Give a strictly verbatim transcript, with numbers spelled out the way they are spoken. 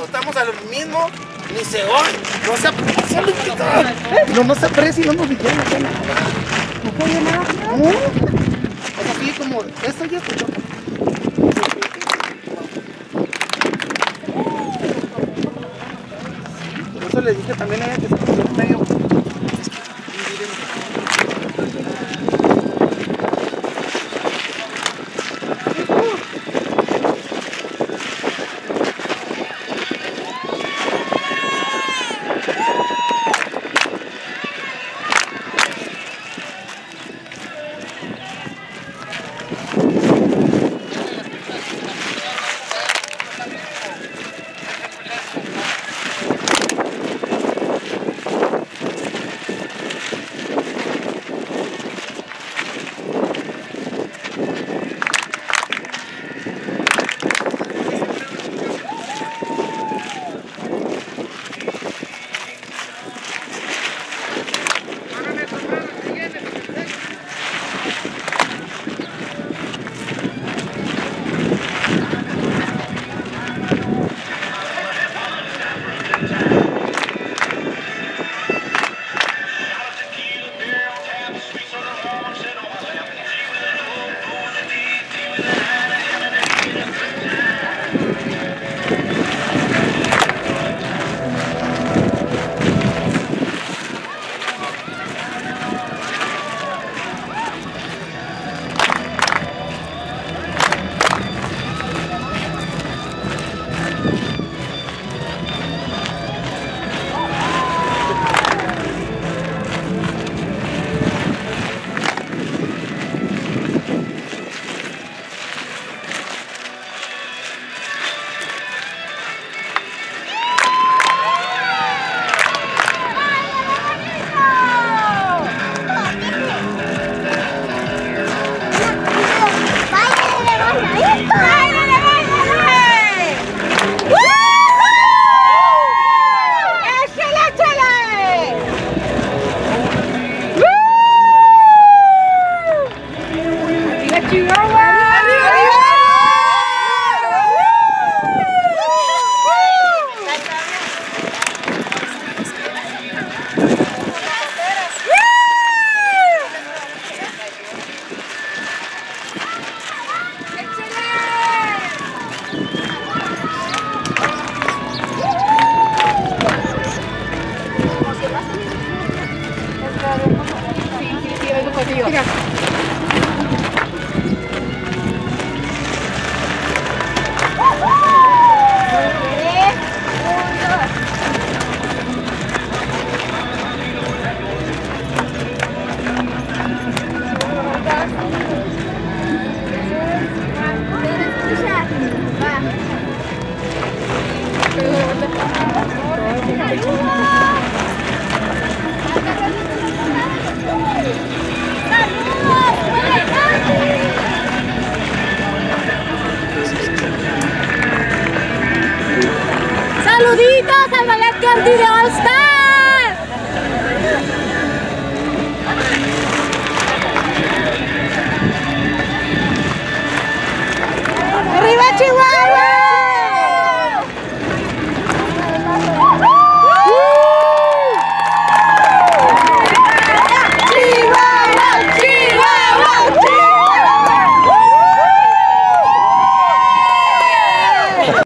no estamos a lo mismo, ni se oye. No se aprecia, no, no se aprecia y no nos dijeron nada. ¿No fue nada? No. O sea, así como, esto ya escuchó. Por eso les dije también a ella que se puso en medio. Saluditos al Ballet Gandhi de All Star.